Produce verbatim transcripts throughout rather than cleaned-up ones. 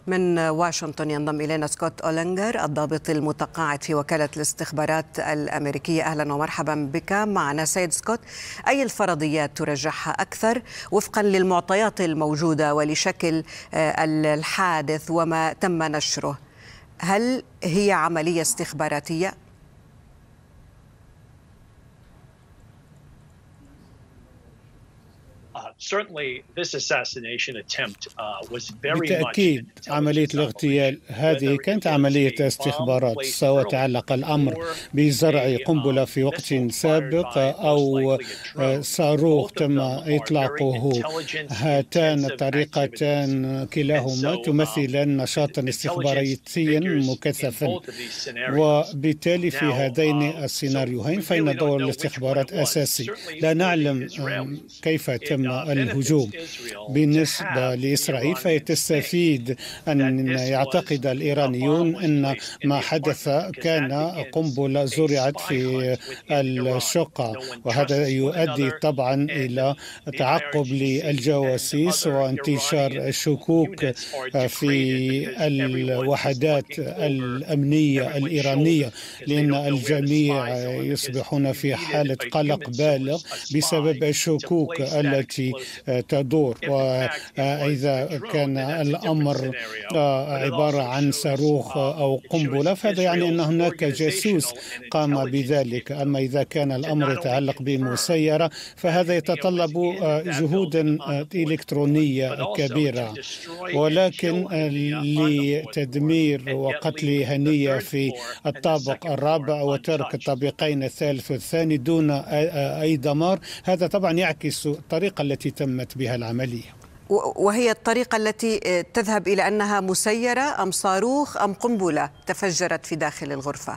من واشنطن ينضم إلينا سكوت أولينجر الضابط المتقاعد في وكالة الاستخبارات الأمريكية. أهلا ومرحبا بك معنا سيد سكوت. أي الفرضيات ترجحها أكثر وفقا للمعطيات الموجودة ولشكل الحادث وما تم نشره؟ هل هي عملية استخباراتية؟ بالتأكيد عملية الاغتيال هذه كانت عملية استخبارات، سواء تعلق الأمر بزرع قنبلة في وقت سابق أو صاروخ تم إطلاقه. هاتان الطريقتان كلاهما تمثلان نشاطا استخباراتيا مكثفا، وبالتالي في هذين السيناريوهين فإن دور الاستخبارات أساسي. لا نعلم كيف تم الهجوم. بالنسبة لإسرائيل فهي تستفيد أن يعتقد الإيرانيون أن ما حدث كان قنبلة زرعت في الشقة، وهذا يؤدي طبعا إلى تعقب للجواسيس وانتشار الشكوك في الوحدات الأمنية الإيرانية، لأن الجميع يصبحون في حالة قلق بالغ بسبب الشكوك التي تدور. وإذا كان الأمر عبارة عن صاروخ أو قنبلة فهذا يعني أن هناك جاسوس قام بذلك. أما إذا كان الأمر يتعلق بمسيرة فهذا يتطلب جهودا إلكترونية كبيرة، ولكن لتدمير وقتل هنية في الطابق الرابع وترك الطابقين الثالث والثاني دون أي دمار، هذا طبعا يعكس الطريقة التي تمت بها العملية. وهي الطريقة التي تذهب إلى أنها مسيرة أم صاروخ أم قنبلة تفجرت في داخل الغرفة؟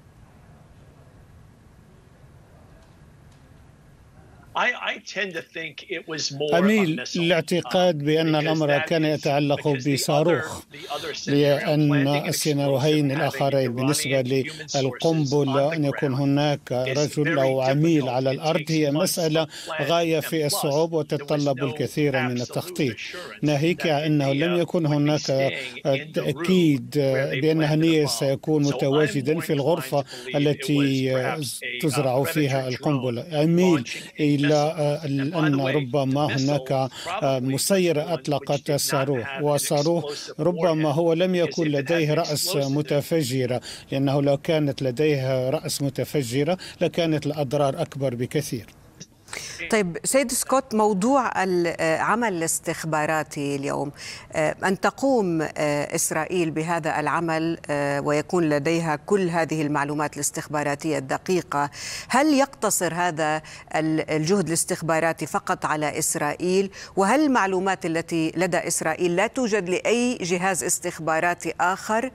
أميل للاعتقاد بأن الأمر كان يتعلق بصاروخ، لأن السيناريوهين الآخرين بالنسبة للقنبلة أن يكون هناك رجل أو عميل على الأرض هي مسألة غاية في الصعوبة وتتطلب الكثير من التخطيط، ناهيك أنه لم يكن هناك تأكيد بأن هنية سيكون متواجدا في الغرفة التي تزرع فيها القنبلة. أميل إلى أن ربما هناك مسيرة أطلقت الصاروخ، والصاروخ ربما هو لم يكن لديه رأس متفجرة، لأنه لو كانت لديه رأس متفجرة لكانت الأضرار أكبر بكثير. طيب سيد سكوت، موضوع العمل الاستخباراتي اليوم، أن تقوم إسرائيل بهذا العمل ويكون لديها كل هذه المعلومات الاستخباراتية الدقيقة، هل يقتصر هذا الجهد الاستخباراتي فقط على إسرائيل؟ وهل المعلومات التي لدى إسرائيل لا توجد لأي جهاز استخباراتي آخر؟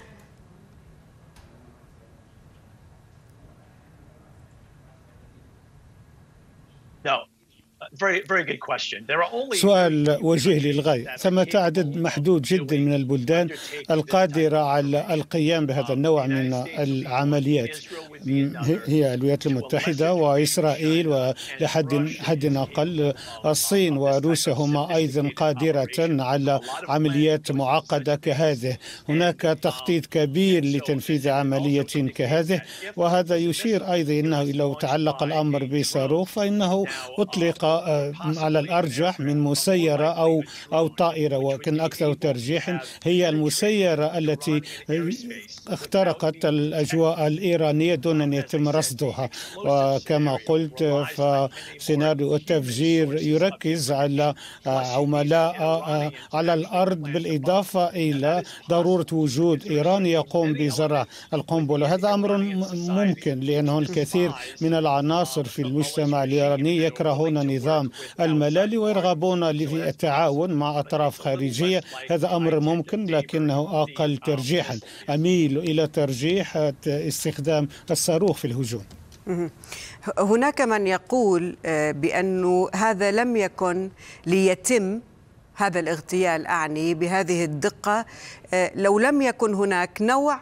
سؤال وجيه للغاية. ثمة عدد محدود جدا من البلدان القادرة على القيام بهذا النوع من العمليات، هي الولايات المتحدة وإسرائيل ولحد حد أقل الصين وروسيا هما أيضا قادرة على عمليات معقدة كهذه. هناك تخطيط كبير لتنفيذ عملية كهذه، وهذا يشير أيضا أنه لو تعلق الأمر بصاروخ فإنه أطلق على الأرجح من مسيرة أو أو طائرة، وكان أكثر ترجيحا هي المسيرة التي اخترقت الأجواء الإيرانية دون أن يتم رصدها. وكما قلت فسيناريو التفجير يركز على عملاء على الأرض، بالإضافة إلى ضرورة وجود إيران يقوم بزرع القنبلة. هذا أمر ممكن لأنه الكثير من العناصر في المجتمع الإيراني يكرهون نظام الملالي ويرغبون في التعاون مع أطراف خارجية. هذا أمر ممكن لكنه أقل ترجيحا. أميل إلى ترجيح استخدام الصاروخ في الهجوم. هناك من يقول بأنه هذا لم يكن ليتم هذا الاغتيال، أعني بهذه الدقة، لو لم يكن هناك نوع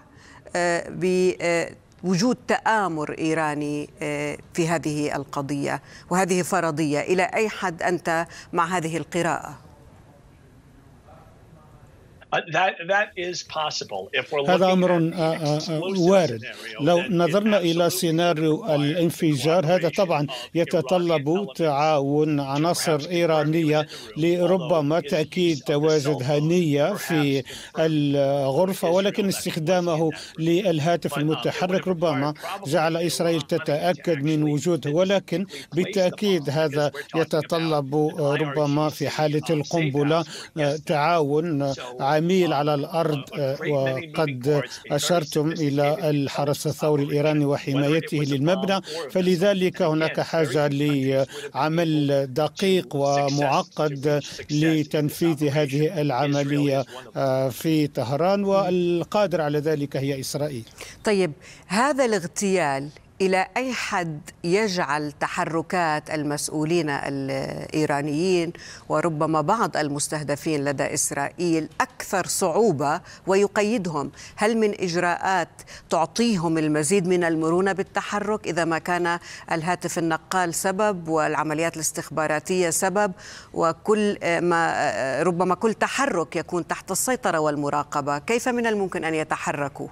بوجود تآمر إيراني في هذه القضية، وهذه فرضية. إلى أي حد أنت مع هذه القراءة؟ هذا أمر وارد. لو نظرنا إلى سيناريو الانفجار، هذا طبعا يتطلب تعاون عناصر إيرانية لربما تأكيد تواجد هنية في الغرفة، ولكن استخدامه للهاتف المتحرك ربما جعل إسرائيل تتأكد من وجوده، ولكن بالتأكيد هذا يتطلب ربما في حالة القنبلة تعاون عميل على الأرض. وقد أشرتم إلى الحرس الثوري الإيراني وحمايته للمبنى، فلذلك هناك حاجة لعمل دقيق ومعقد لتنفيذ هذه العملية في طهران، والقادر على ذلك هي إسرائيل. طيب، هذا الاغتيال إلى أي حد يجعل تحركات المسؤولين الإيرانيين وربما بعض المستهدفين لدى إسرائيل أكثر صعوبة ويقيدهم؟ هل من إجراءات تعطيهم المزيد من المرونة بالتحرك إذا ما كان الهاتف النقال سبب والعمليات الاستخباراتية سبب، وكل ما ربما كل تحرك يكون تحت السيطرة والمراقبة؟ كيف من الممكن أن يتحركوا؟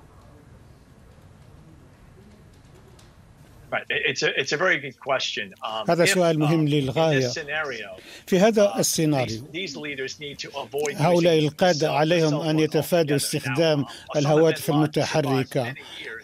هذا سؤال مهم للغاية. في هذا السيناريو هؤلاء القادة عليهم أن يتفادوا استخدام الهواتف المتحركة.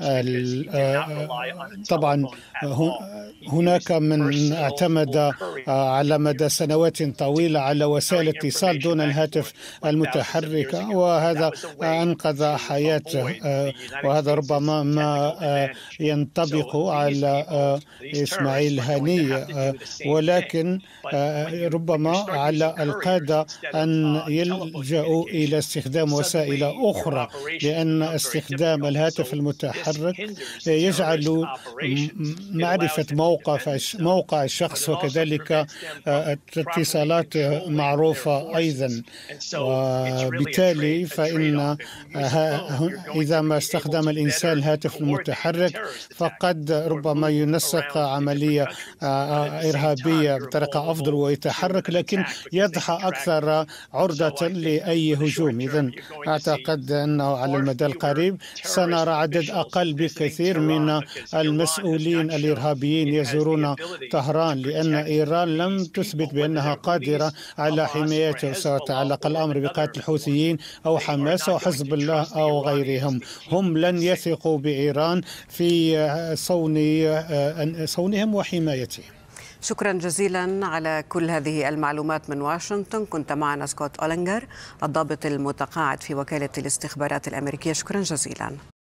طبعا هناك من اعتمد على مدى سنوات طويلة على وسائل اتصال دون الهاتف المتحركة، وهذا أنقذ حياته، وهذا ربما ما ينطبق على إسماعيل هنية، ولكن ربما على القادة أن يلجأوا إلى استخدام وسائل أخرى، لأن استخدام الهاتف المتحرك يجعل معرفة موقع موقع الشخص وكذلك اتصالات معروفة أيضا، وبالتالي فإن إذا ما استخدم الإنسان الهاتف المتحرك فقد ربما ينسق عملية إرهابية بطريقة أفضل ويتحرك، لكن يضحى أكثر عرضة لأي هجوم. إذن أعتقد أنه على المدى القريب سنرى عدد أقل بكثير من المسؤولين الإرهابيين يزورون طهران، لأن إيران لم تثبت بأنها قادرة على حمايته، سواء تعلق الأمر بقتل الحوثيين أو حماس أو حزب الله أو غيرهم. هم لن يثقوا بإيران في صون صونهم وحمايتهم. شكرا جزيلا على كل هذه المعلومات من واشنطن. كنت معنا سكوت أولينغر، الضابط المتقاعد في وكالة الاستخبارات الأمريكية. شكرا جزيلا.